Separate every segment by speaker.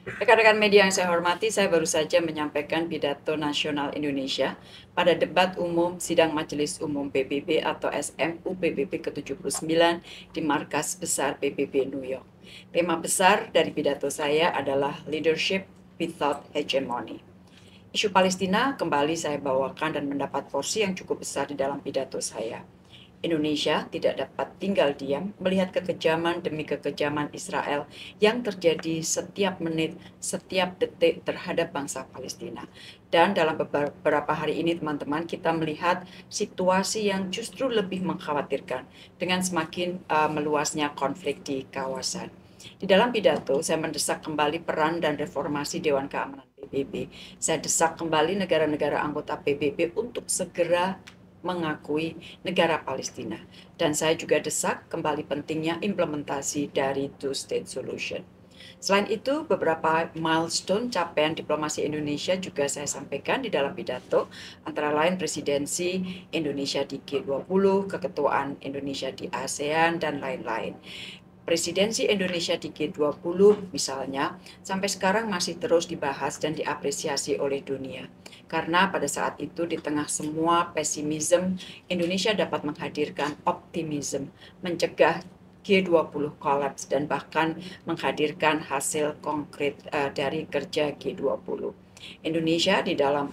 Speaker 1: Rekan-rekan media yang saya hormati, saya baru saja menyampaikan pidato nasional Indonesia pada debat umum sidang Majelis Umum PBB atau SMU PBB ke-79 di markas besar PBB New York. Tema besar dari pidato saya adalah Leadership Without Hegemony. Isu Palestina kembali saya bawakan dan mendapat porsi yang cukup besar di dalam pidato saya. Indonesia tidak dapat tinggal diam melihat kekejaman demi kekejaman Israel yang terjadi setiap menit, setiap detik terhadap bangsa Palestina. Dan dalam beberapa hari ini teman-teman kita melihat situasi yang justru lebih mengkhawatirkan dengan semakin meluasnya konflik di kawasan. Di dalam pidato, saya mendesak kembali peran dan reformasi Dewan Keamanan PBB. Saya desak kembali negara-negara anggota PBB untuk segera mengakui negara Palestina. Dan saya juga desak kembali pentingnya implementasi dari two-state solution. Selain itu, beberapa milestone capaian diplomasi Indonesia juga saya sampaikan di dalam pidato, antara lain presidensi Indonesia di G20, keketuaan Indonesia di ASEAN, dan lain-lain. Presidensi Indonesia di G20 misalnya sampai sekarang masih terus dibahas dan diapresiasi oleh dunia. Karena pada saat itu di tengah semua pesimisme, Indonesia dapat menghadirkan optimisme, mencegah G20 kolaps dan bahkan menghadirkan hasil konkret dari kerja G20. Indonesia di dalam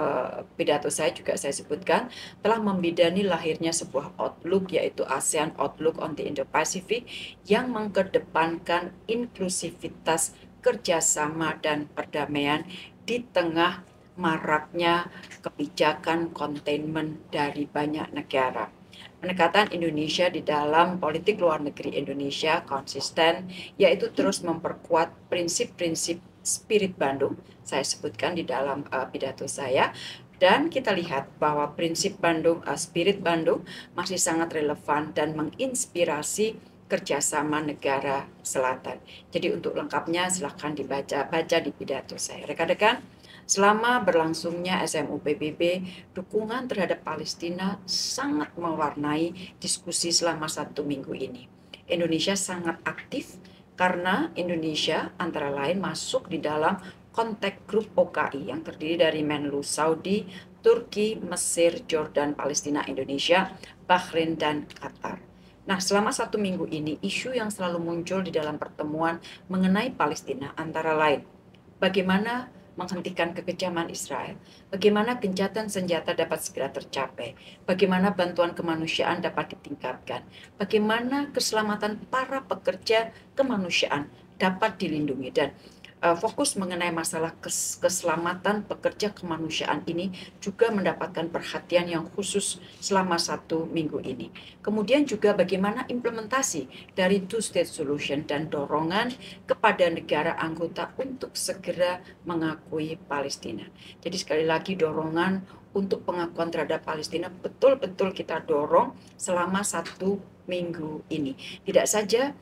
Speaker 1: pidato saya juga saya sebutkan telah membidani lahirnya sebuah outlook yaitu ASEAN Outlook on the Indo-Pacific yang mengedepankan inklusivitas, kerjasama, dan perdamaian di tengah maraknya kebijakan containment dari banyak negara. Pendekatan Indonesia di dalam politik luar negeri Indonesia konsisten, yaitu terus memperkuat prinsip-prinsip Spirit Bandung, saya sebutkan di dalam pidato saya, dan kita lihat bahwa prinsip Bandung, Spirit Bandung masih sangat relevan dan menginspirasi kerjasama negara selatan. Jadi untuk lengkapnya silahkan dibaca di pidato saya. Rekan-rekan, selama berlangsungnya SMU PBB, dukungan terhadap Palestina sangat mewarnai diskusi selama 1 minggu ini. Indonesia sangat aktif karena Indonesia antara lain masuk di dalam kontak grup OKI yang terdiri dari Menlu Saudi, Turki, Mesir, Jordan, Palestina, Indonesia, Bahrain, dan Qatar. Nah, selama 1 minggu ini, isu yang selalu muncul di dalam pertemuan mengenai Palestina antara lain bagaimana menghentikan kekejaman Israel, bagaimana gencatan senjata dapat segera tercapai, bagaimana bantuan kemanusiaan dapat ditingkatkan, bagaimana keselamatan para pekerja kemanusiaan dapat dilindungi, dan fokus mengenai masalah keselamatan pekerja kemanusiaan ini juga mendapatkan perhatian yang khusus selama 1 minggu ini. Kemudian juga bagaimana implementasi dari two-state solution dan dorongan kepada negara anggota untuk segera mengakui Palestina. Jadi sekali lagi dorongan untuk pengakuan terhadap Palestina betul-betul kita dorong selama 1 minggu ini. Tidak saja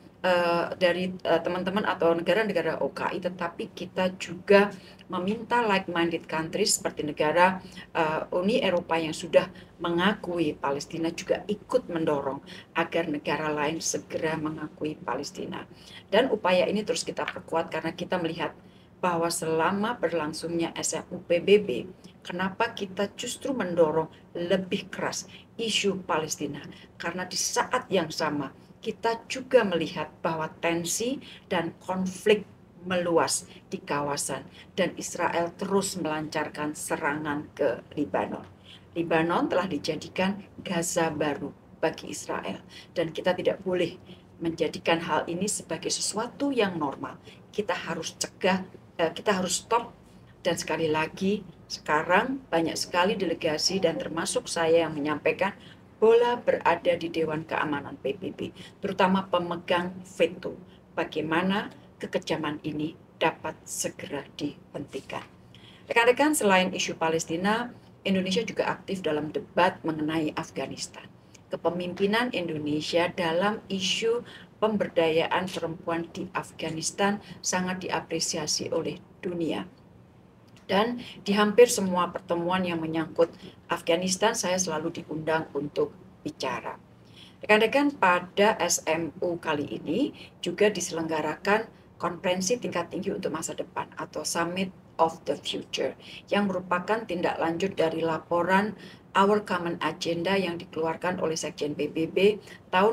Speaker 1: dari teman-teman atau negara-negara OKI, tetapi kita juga meminta like-minded countries seperti negara Uni Eropa yang sudah mengakui Palestina juga ikut mendorong agar negara lain segera mengakui Palestina. Dan upaya ini terus kita perkuat karena kita melihat bahwa selama berlangsungnya SMU PBB, kenapa kita justru mendorong lebih keras isu Palestina? Karena di saat yang sama kita juga melihat bahwa tensi dan konflik meluas di kawasan dan Israel terus melancarkan serangan ke Lebanon. Lebanon telah dijadikan Gaza baru bagi Israel dan kita tidak boleh menjadikan hal ini sebagai sesuatu yang normal. Kita harus cegah, kita harus stop, dan sekali lagi sekarang banyak sekali delegasi dan termasuk saya yang menyampaikan bola berada di Dewan Keamanan PBB, terutama pemegang veto. Bagaimana kekejaman ini dapat segera dihentikan. Rekan-rekan, selain isu Palestina, Indonesia juga aktif dalam debat mengenai Afghanistan. Kepemimpinan Indonesia dalam isu pemberdayaan perempuan di Afghanistan sangat diapresiasi oleh dunia. Dan di hampir semua pertemuan yang menyangkut Afghanistan, saya selalu diundang untuk bicara. Rekan-rekan, pada SMU kali ini juga diselenggarakan Konferensi tingkat tinggi untuk masa depan atau Summit of the Future, yang merupakan tindak lanjut dari laporan Our Common Agenda yang dikeluarkan oleh Sekjen PBB tahun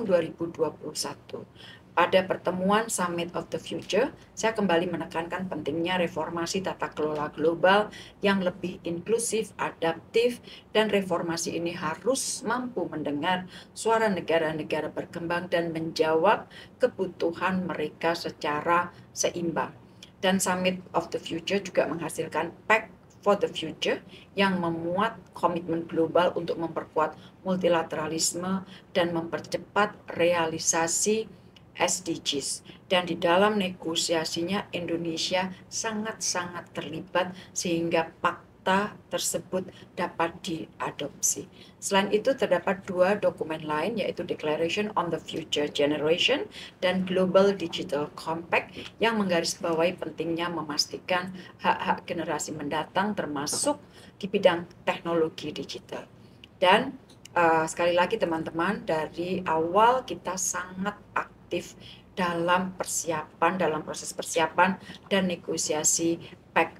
Speaker 1: 2021. Pada pertemuan Summit of the Future, saya kembali menekankan pentingnya reformasi tata kelola global yang lebih inklusif, adaptif, dan reformasi ini harus mampu mendengar suara negara-negara berkembang dan menjawab kebutuhan mereka secara seimbang. Dan Summit of the Future juga menghasilkan Pact for the Future yang memuat komitmen global untuk memperkuat multilateralisme dan mempercepat realisasi SDGs. Dan di dalam negosiasinya Indonesia sangat-sangat terlibat sehingga fakta tersebut dapat diadopsi. Selain itu terdapat 2 dokumen lain yaitu Declaration on the Future Generation dan Global Digital Compact yang menggarisbawahi pentingnya memastikan hak-hak generasi mendatang termasuk di bidang teknologi digital. Dan sekali lagi teman-teman, dari awal kita sangat aktif dalam proses persiapan dan negosiasi Pact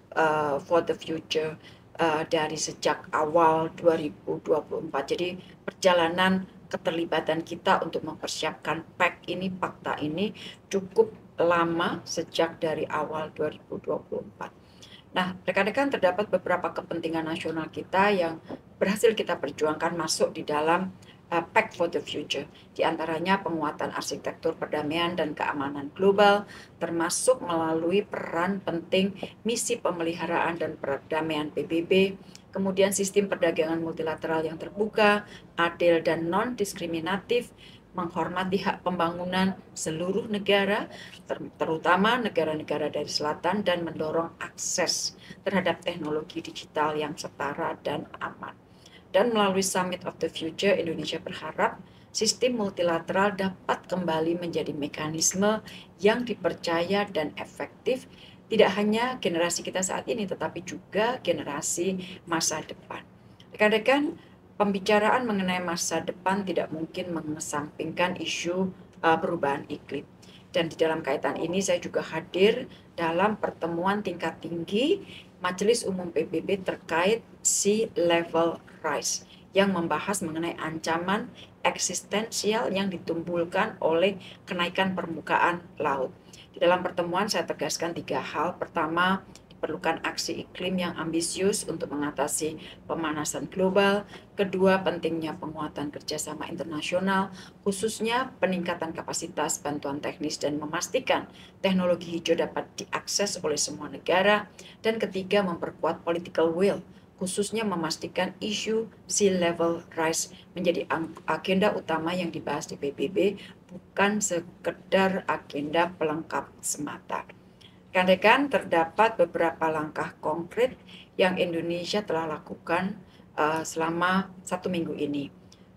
Speaker 1: for the Future dari sejak awal 2024. Jadi perjalanan keterlibatan kita untuk mempersiapkan Pact ini, fakta ini cukup lama sejak dari awal 2024. Nah, rekan-rekan, terdapat beberapa kepentingan nasional kita yang berhasil kita perjuangkan masuk di dalam Pact for the Future. Di antaranya penguatan arsitektur perdamaian dan keamanan global, termasuk melalui peran penting misi pemeliharaan dan perdamaian PBB, kemudian sistem perdagangan multilateral yang terbuka, adil dan non-diskriminatif, menghormati hak pembangunan seluruh negara, terutama negara-negara dari selatan, dan mendorong akses terhadap teknologi digital yang setara dan aman. Dan melalui Summit of the Future, Indonesia berharap sistem multilateral dapat kembali menjadi mekanisme yang dipercaya dan efektif, tidak hanya generasi kita saat ini, tetapi juga generasi masa depan. Rekan-rekan, pembicaraan mengenai masa depan tidak mungkin mengesampingkan isu perubahan iklim. Dan di dalam kaitan ini saya juga hadir dalam pertemuan tingkat tinggi Majelis Umum PBB terkait Sea Level Rise yang membahas mengenai ancaman eksistensial yang ditimbulkan oleh kenaikan permukaan laut. Di dalam pertemuan saya tegaskan 3 hal. Pertama, diperlukan aksi iklim yang ambisius untuk mengatasi pemanasan global. Kedua, pentingnya penguatan kerjasama internasional, khususnya peningkatan kapasitas bantuan teknis dan memastikan teknologi hijau dapat diakses oleh semua negara. Dan ketiga, memperkuat political will, khususnya memastikan isu sea level rise menjadi agenda utama yang dibahas di PBB, bukan sekedar agenda pelengkap semata. Rekan-rekan, terdapat beberapa langkah konkret yang Indonesia telah lakukan selama 1 minggu ini.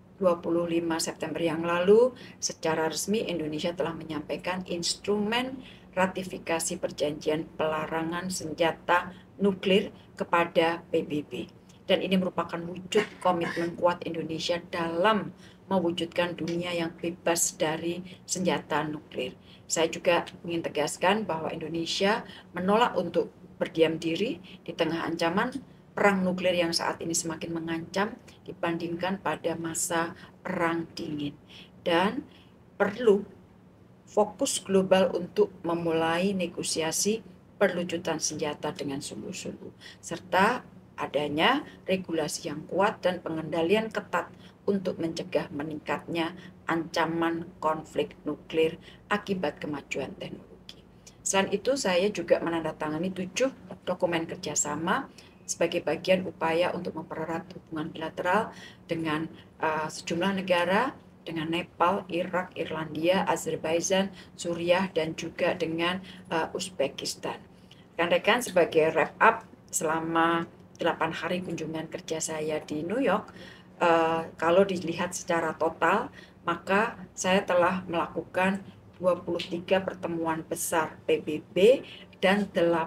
Speaker 1: 25 September yang lalu, secara resmi Indonesia telah menyampaikan instrumen ratifikasi perjanjian pelarangan senjata nuklir kepada PBB. Dan ini merupakan wujud komitmen kuat Indonesia dalam mewujudkan dunia yang bebas dari senjata nuklir. Saya juga ingin tegaskan bahwa Indonesia menolak untuk berdiam diri di tengah ancaman perang nuklir yang saat ini semakin mengancam dibandingkan pada masa perang dingin. Dan perlu fokus global untuk memulai negosiasi perlucutan senjata dengan sungguh-sungguh, serta adanya regulasi yang kuat dan pengendalian ketat untuk mencegah meningkatnya ancaman konflik nuklir akibat kemajuan teknologi. Selain itu, saya juga menandatangani 7 dokumen kerjasama sebagai bagian upaya untuk mempererat hubungan bilateral dengan sejumlah negara, dengan Nepal, Irak, Irlandia, Azerbaijan, Suriah, dan juga dengan Uzbekistan. Rekan-rekan, sebagai wrap up selama 8 hari kunjungan kerja saya di New York, kalau dilihat secara total, maka saya telah melakukan 23 pertemuan besar PBB dan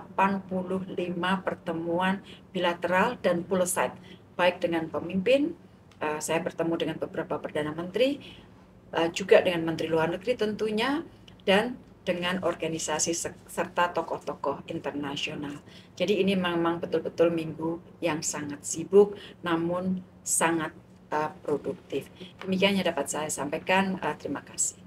Speaker 1: 85 pertemuan bilateral dan pull side, baik dengan pemimpin, saya bertemu dengan beberapa Perdana Menteri, juga dengan Menteri Luar Negeri tentunya, dan dengan organisasi serta tokoh-tokoh internasional. Jadi ini memang betul-betul minggu yang sangat sibuk, namun sangat produktif. Demikian yang dapat saya sampaikan. Terima kasih.